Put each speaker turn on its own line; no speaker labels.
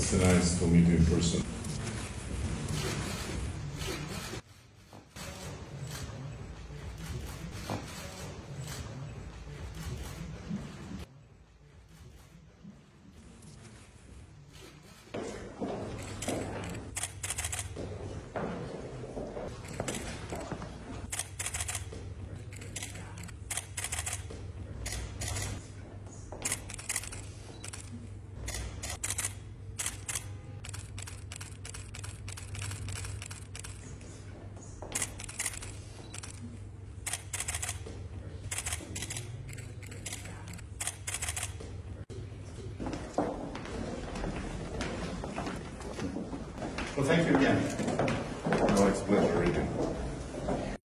It's nice to meet you in person.
Well, thank you again.
No, it's a pleasure reading.